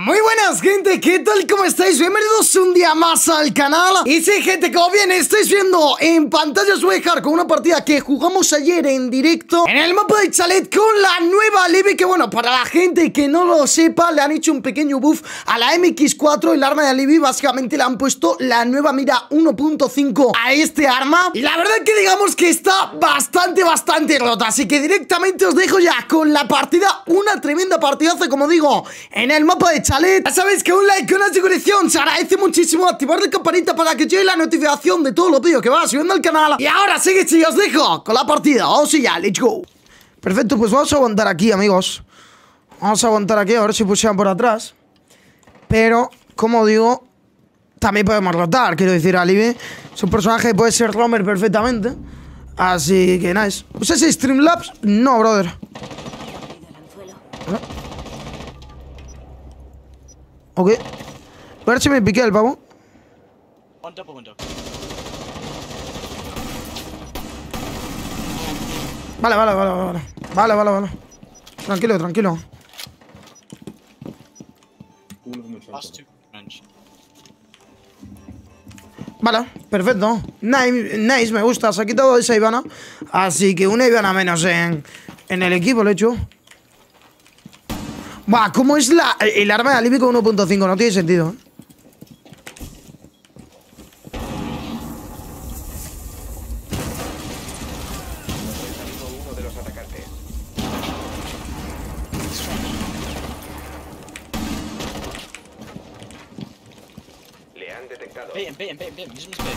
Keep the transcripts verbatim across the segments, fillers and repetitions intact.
Muy buenas, gente, ¿qué tal? ¿Cómo estáis? Bienvenidos un día más al canal. Y sí, gente, como bien estáis viendo en pantalla, os voy a dejar con una partida que jugamos ayer en directo en el mapa de Chalet con la nueva Libby. Que bueno, para la gente que no lo sepa, le han hecho un pequeño buff a la M X cuatro. El arma de Libby, básicamente le han puesto la nueva mira uno punto cinco a este arma. Y la verdad que digamos que está bastante, bastante rota. Así que directamente os dejo ya con la partida. Una tremenda partidaza, como digo, en el mapa de Chalet. Ya sabéis que un like, una suscripción se agradece muchísimo. Activar la campanita para que llegue la notificación de todos los vídeos que va subiendo al canal. Y ahora sí que sí, os dejo con la partida. Vamos ya, let's go. Perfecto, pues vamos a aguantar aquí, amigos. Vamos a aguantar aquí, a ver si pusieran por atrás. Pero, como digo, también podemos rotar. Quiero decir, a Libby es un personaje que puede ser roamer perfectamente. Así que, nice. ¿Pues ese Streamlabs? No, brother. Ok. A ver si me piqué el pavo. Vale, vale, vale, vale. Vale, vale, vale. Tranquilo, tranquilo. Vale, perfecto. Nice, nice, me gusta. Se ha quitado esa Ivana. Así que una Ivana menos en, en el equipo, lo he hecho. Buah, ¿cómo es la, el arma de Libby con uno punto cinco? No tiene sentido, ¿eh? Bien, bien, bien, bien, mismo es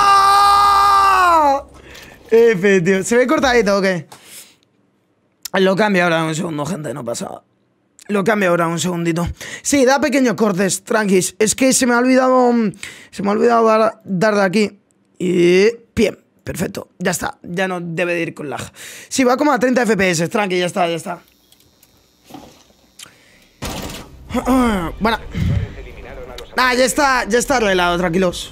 ¡Ah! F, tío. ¿Se ve cortadito o qué? Lo cambio ahora un segundo, gente, no pasa. Lo cambio ahora un segundito. Sí, da pequeños cortes, tranquis. Es que se me ha olvidado. Se me ha olvidado dar, dar de aquí. Y. Bien, perfecto. Ya está. Ya no debe de ir con lag. Sí, va como a treinta F P S. Tranqui, ya está, ya está. Bueno. Ah, ya está, ya está arreglado, tranquilos.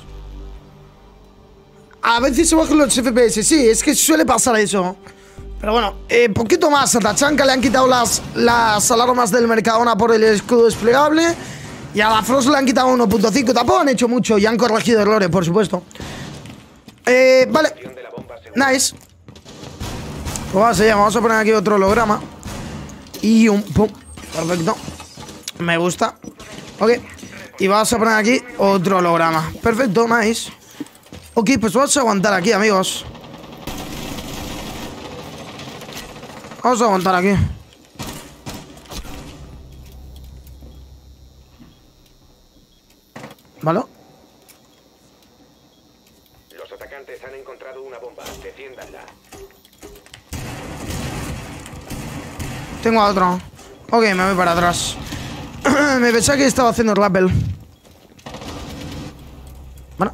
A veces se bajan los F P S. Sí, es que suele pasar eso. Pero bueno, eh, poquito más. A Tachanka le han quitado las, las alarmas del Mercadona por el escudo desplegable. Y a la Frost le han quitado uno punto cinco. Tampoco han hecho mucho y han corregido errores, por supuesto. Eh, vale. Nice. Pues vamos allá, vamos a poner aquí otro holograma. Y un... Pum. Perfecto. Me gusta. Ok. Y vamos a poner aquí otro holograma. Perfecto, nice. Ok, pues vamos a aguantar aquí, amigos. Vamos a aguantar aquí. ¿Vale? Los atacantes han encontrado una bomba. Defiéndanla. Tengo a otro. Ok, me voy para atrás. Me pensaba que estaba haciendo rappel. Bueno.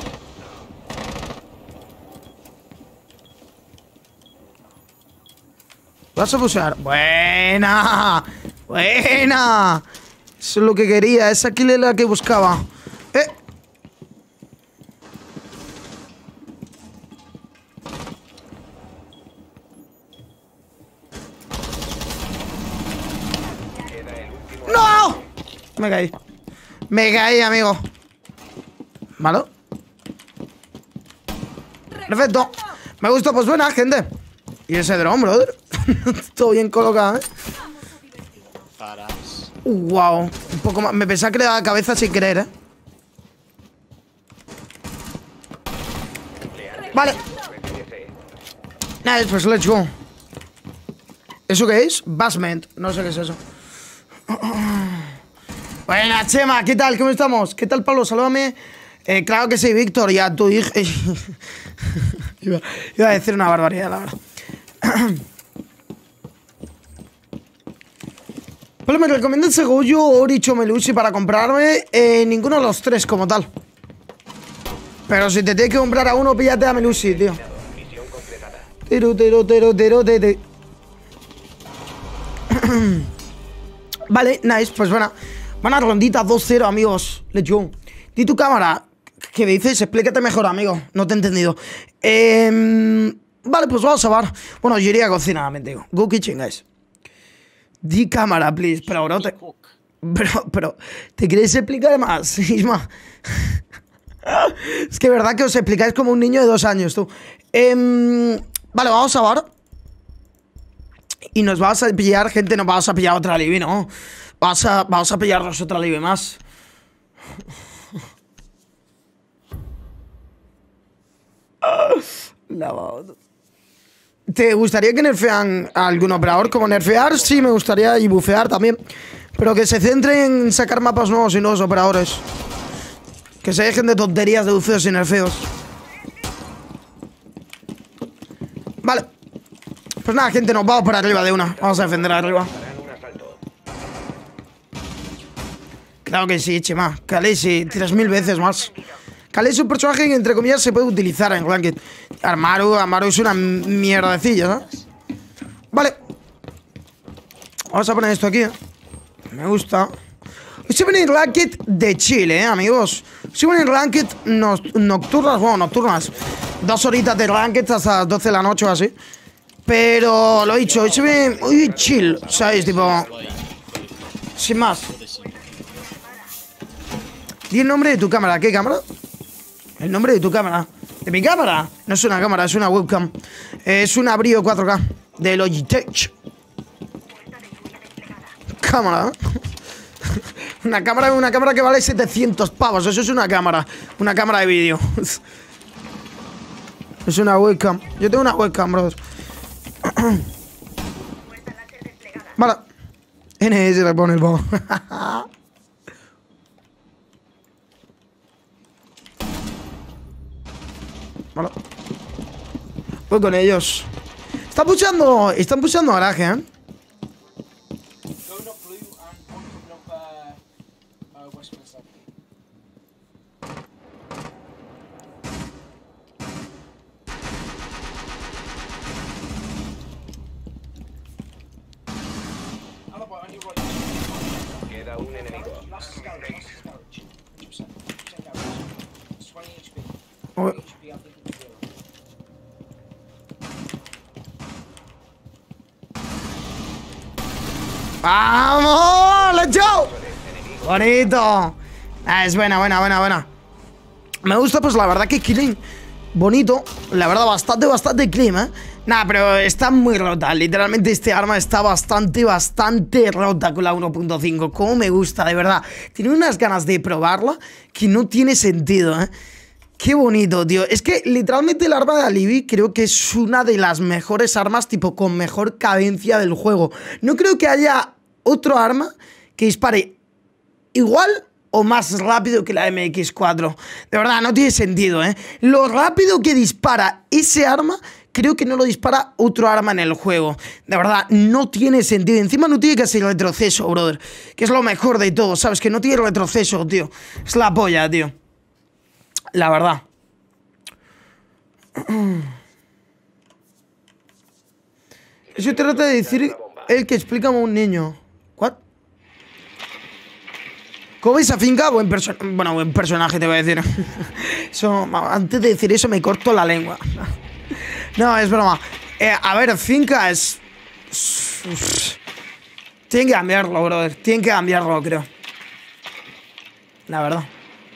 Vas a pusear. Buena. Buena. Eso es lo que quería. Esa kill es la que buscaba. Eh. ¡No! Me caí. Me caí, amigo. ¿Malo? Perfecto. Me gusta, pues buena, gente. Y ese dron, brother. Todo bien colocado, ¿eh? Uh, wow. Un poco más. Me pensaba que le daba cabeza sin querer, ¿eh? Vale. Nice, pues let's go. ¿Eso qué es? Basement. No sé qué es eso. Buena, Chema, ¿qué tal? ¿Cómo estamos? ¿Qué tal, Pablo? Salúdame. Eh, claro que sí, Víctor, y a tu hija. iba, iba a decir una barbaridad, la verdad. Pablo, ¿me recomiendas el Goyo, Orich o Melusi para comprarme? Eh, ninguno de los tres como tal. Pero si te tienes que comprar a uno, píllate a Melusi, tío. Tero, tero, tero, tero, tero. Vale, nice, pues bueno. Buena rondita, dos cero, amigos. Let's go. Di tu cámara. ¿Qué dices? Explícate mejor, amigo. No te he entendido. Eh, vale, pues vamos a ver. Bueno, yo iría a cocinar, me digo. Go kitchen, guys. Di cámara, please. Pero, bro, te... Pero, pero, ¿te queréis explicar más, Isma? Es que verdad que os explicáis como un niño de dos años, tú. Eh, vale, vamos a bar. Y nos vamos a pillar, gente, nos vamos a pillar otra Libby, ¿no? Vamos a, vamos a pillarnos otra Libby más. ¿Te gustaría que nerfean a algún operador? Como nerfear, sí, me gustaría, y bufear también. Pero que se centren en sacar mapas nuevos y nuevos operadores. Que se dejen de tonterías de bufeos y nerfeos. Vale. Pues nada, gente, nos vamos para arriba de una. Vamos a defender arriba. Claro que sí, Chema. Khaleesi, tres mil veces más. Khaleesi es un personaje que, entre comillas, se puede utilizar en Ranked. Amaru, Amaru es una mierdecilla, ¿sabes? Vale. Vamos a poner esto aquí, ¿eh? Me gusta. Hoy se viene en Ranked de Chile, ¿eh, amigos? Se viene en Ranked no nocturnas, bueno, nocturnas. Dos horitas de Ranked hasta las doce de la noche o así. Pero lo he dicho, hoy se viene muy chill, ¿sabes? Tipo... Sin más. Di el nombre de tu cámara. ¿Qué cámara? El nombre de tu cámara. ¿De mi cámara? No es una cámara, es una webcam. Es una Brio cuatro K de Logitech. Cámara. Una cámara, una cámara que vale setecientos pavos. Eso es una cámara. Una cámara de vídeo. Es una webcam. Yo tengo una webcam, brother. Vale. N S le pone el bow. Vale. Voy con ellos. Están puchando. Están puchando garaje, ¿eh? Queda un enemigo. ¡Vamos! ¡Let's go! Bonito. Ah, es buena, buena, buena, buena. Me gusta, pues la verdad que killing bonito. La verdad, bastante, bastante clean, ¿eh? Nada, pero está muy rota. Literalmente este arma está bastante, bastante rota con la uno punto cinco. Como me gusta, de verdad. Tiene unas ganas de probarla que no tiene sentido, ¿eh? Qué bonito, tío. Es que literalmente el arma de Alibi creo que es una de las mejores armas, tipo, con mejor cadencia del juego. No creo que haya otro arma que dispare igual o más rápido que la M X cuatro. De verdad, no tiene sentido, ¿eh? Lo rápido que dispara ese arma, creo que no lo dispara otro arma en el juego. De verdad, no tiene sentido. Encima no tiene casi retroceso, brother. Que es lo mejor de todo, ¿sabes? Que no tiene retroceso, tío. Es la polla, tío. La verdad. Eso trata de decir el que explica a un niño. ¿What? ¿Cómo ves a Finca? Buen personaje. Bueno, buen personaje te voy a decir. Eso, antes de decir eso me corto la lengua. No, es broma. Eh, a ver, Finca es... Tienen que cambiarlo, brother. Tienen que cambiarlo, creo. La verdad.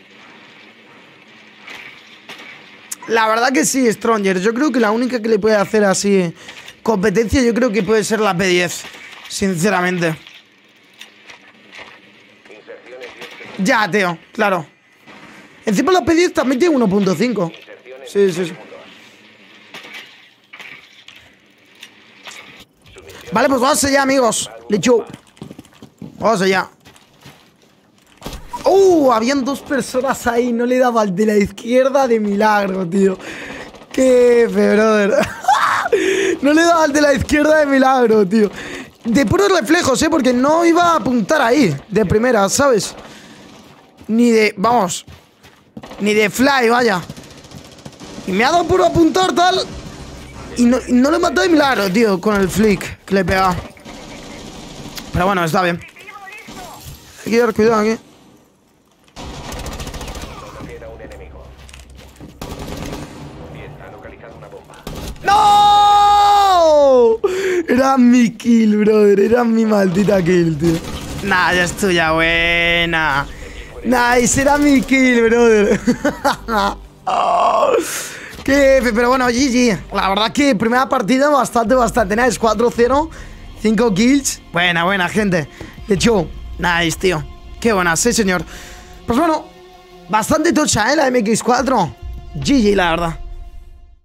La verdad que sí, Stronger. Yo creo que la única que le puede hacer así competencia, yo creo que puede ser la P diez. Sinceramente. Ya, tío, claro. Encima la P diez también tiene uno punto cinco. Sí, sí, sí. Vale, pues vamos allá, amigos. Lechu. Vamos allá. ¡Uh! Habían dos personas ahí. No le daba al de la izquierda de milagro, tío. ¡Qué fe, brother! No le daba al de la izquierda de milagro, tío. De puros reflejos, ¿eh? Porque no iba a apuntar ahí de primera, ¿sabes? Ni de... Vamos. Ni de fly, vaya. Y me ha dado puro apuntar, tal. Y no, y no le mató de milagro, tío. Con el flick que le pega. Pero bueno, está bien. Hay que dar cuidado aquí. ¡No! Era mi kill, brother. Era mi maldita kill, tío. Nah, ya es tuya, buena. Nice, era mi kill, brother. Oh, qué F, pero bueno, G G. La verdad que primera partida bastante, bastante nice. cuatro cero, cinco kills. Buena, buena, gente. De hecho, nice, tío. Qué buena, sí, señor. Pues bueno, bastante tocha, ¿eh? La M X cuatro. G G, la verdad.